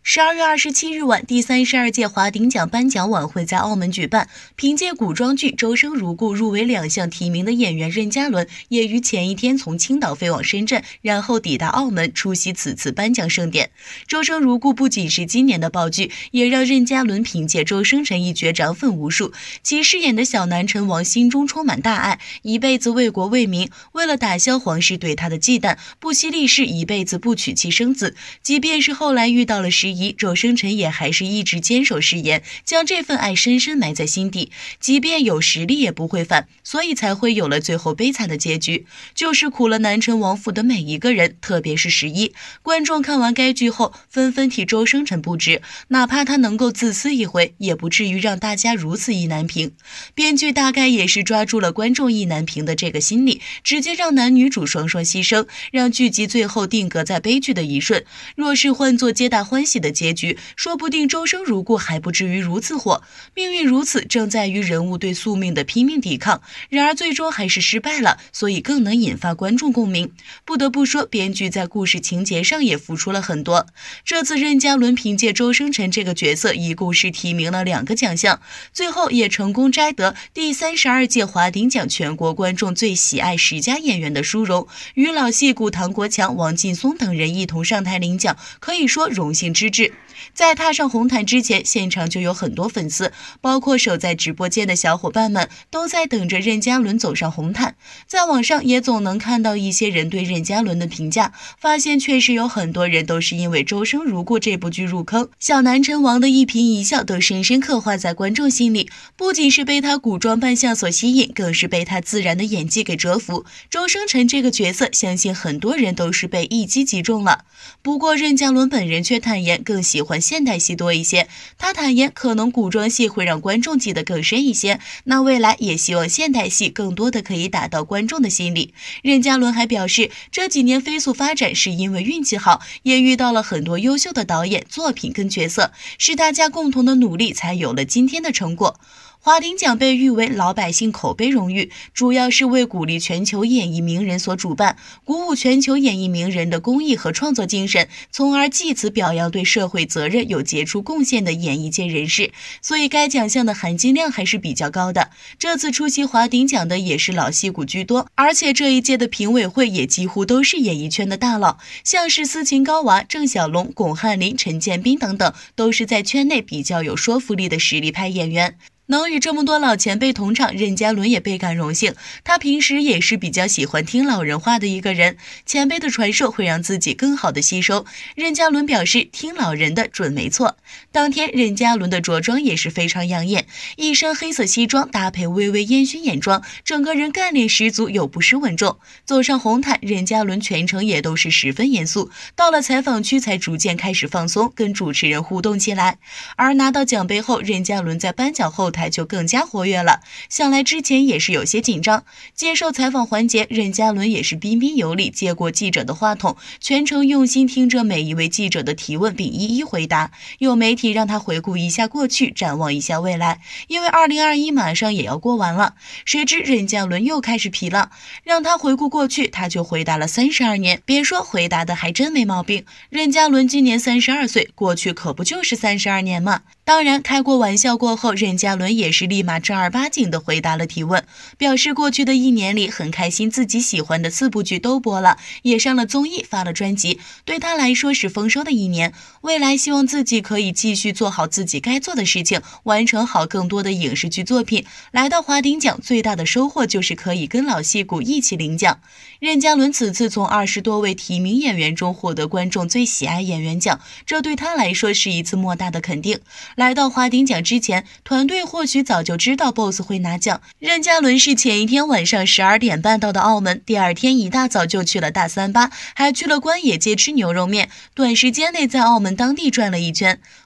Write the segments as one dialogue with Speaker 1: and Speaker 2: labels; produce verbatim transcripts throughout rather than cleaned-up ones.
Speaker 1: 十二月二十七日晚，第三十二届华鼎奖颁奖晚会在澳门举办。凭借古装剧《周生如故》入围两项提名的演员任嘉伦，也于前一天从青岛飞往深圳，然后抵达澳门出席此次颁奖盛典。《周生如故》不仅是今年的爆剧，也让任嘉伦凭借周生辰一角涨粉无数。其饰演的小南陈王心中充满大爱，一辈子为国为民，为了打消皇室对他的忌惮，不惜立誓一辈子不娶妻生子。即便是后来遇到了时宜，周生辰也还是一直坚守誓言，将这份爱深深埋在心底，即便有实力也不会反，所以才会有了最后悲惨的结局，就是苦了南陈王府的每一个人，特别是时宜。观众看完该剧后，纷纷替周生辰不值，哪怕他能够自私一回，也不至于让大家如此意难平。编剧大概也是抓住了观众意难平的这个心理，直接让男女主双双牺牲，让剧集最后定格在悲剧的一瞬。若是换作皆大欢喜的结局，说不定周生如故还不至于如此火。命运如此，正在于人物对宿命的拼命抵抗，然而最终还是失败了，所以更能引发观众共鸣。不得不说，编剧在故事情节上也付出了很多。这次任嘉伦凭借周生辰这个角色，一共是提名了两个奖项，最后也成功摘得第三十二届华鼎奖全国观众最喜爱十佳演员的殊荣，与老戏骨唐国强、王劲松等人一同上台领奖，可以说荣幸之至。在踏上红毯之前，现场就有很多粉丝，包括守在直播间的小伙伴们，都在等着任嘉伦走上红毯。在网上也总能看到一些人对任嘉伦的评价，发现确实有很多人都是因为《周生如故》这部剧入坑，小南陈王的一颦一笑都深深刻画在观众心里，不仅是被他古装扮相所吸引，更是被他自然的演技给折服。周生辰这个角色，相信很多人都是被一击击中了。不过任嘉伦本人却坦言更喜欢现代戏多一些，他坦言可能古装戏会让观众记得更深一些，那未来也希望现代戏更多的可以打到观众的心里。任嘉伦还表示，这几年飞速发展是因为运气好，也遇到了很多优秀的导演、作品跟角色，是大家共同的努力才有了今天的成果。华鼎奖被誉为老百姓口碑荣誉，主要是为鼓励全球演艺名人所主办，鼓舞全球演艺名人的公益和创作精神，从而借此表扬对社会责任有杰出贡献的演艺界人士，所以该奖项的含金量还是比较高的。这次出席华鼎奖的也是老戏骨居多，而且这一届的评委会也几乎都是演艺圈的大佬，像是斯琴高娃、郑晓龙、巩汉林、陈建斌等等，都是在圈内比较有说服力的实力派演员。能与这么多老前辈同场，任嘉伦也倍感荣幸。他平时也是比较喜欢听老人话的一个人，前辈的传授会让自己更好的吸收。任嘉伦表示，听老人的准没错。当天，任嘉伦的着装也是非常养眼，一身黑色西装搭配微微烟熏眼妆，整个人干练十足又不失稳重。走上红毯，任嘉伦全程也都是十分严肃，到了采访区才逐渐开始放松，跟主持人互动起来。而拿到奖杯后，任嘉伦在颁奖后台就更加活跃了，想来之前也是有些紧张。接受采访环节，任嘉伦也是彬彬有礼，接过记者的话筒，全程用心听着每一位记者的提问，并一一回答。有媒体让他回顾一下过去，展望一下未来，因为二零二一马上也要过完了。谁知任嘉伦又开始皮了，让他回顾过去，他就回答了三十二年。别说回答的还真没毛病，任嘉伦今年三十二岁，过去可不就是三十二年吗？当然，开过玩笑过后，任嘉伦也是立马正儿八经的回答了提问，表示过去的一年里很开心，自己喜欢的四部剧都播了，也上了综艺，发了专辑，对他来说是丰收的一年。未来希望自己可以继续做好自己该做的事情，完成好更多的影视剧作品。来到华鼎奖，最大的收获就是可以跟老戏骨一起领奖。任嘉伦此次从二十多位提名演员中获得观众最喜爱演员奖，这对他来说是一次莫大的肯定。来到华鼎奖之前，团队或许早就知道 B O S S 会拿奖。任嘉伦是前一天晚上十二点半到的澳门，第二天一大早就去了大三巴，还去了关野街吃牛肉面，短时间内在澳门当地转了一圈。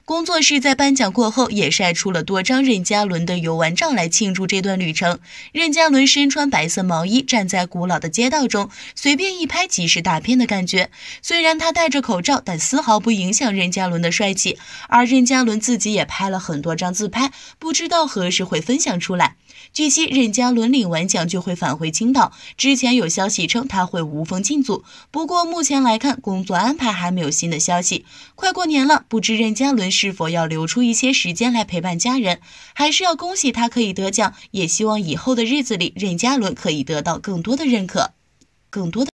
Speaker 1: 工作室在颁奖过后也晒出了多张任嘉伦的游玩照来庆祝这段旅程。任嘉伦身穿白色毛衣，站在古老的街道中，随便一拍即是大片的感觉。虽然他戴着口罩，但丝毫不影响任嘉伦的帅气。而任嘉伦自己也拍了很多张自拍，不知道何时会分享出来。据悉，任嘉伦领完奖就会返回青岛，之前有消息称他会无缝进组，不过目前来看，工作安排还没有新的消息。快过年了，不知任嘉伦是否要留出一些时间来陪伴家人？还是要恭喜他可以得奖，也希望以后的日子里任嘉伦可以得到更多的认可，更多的。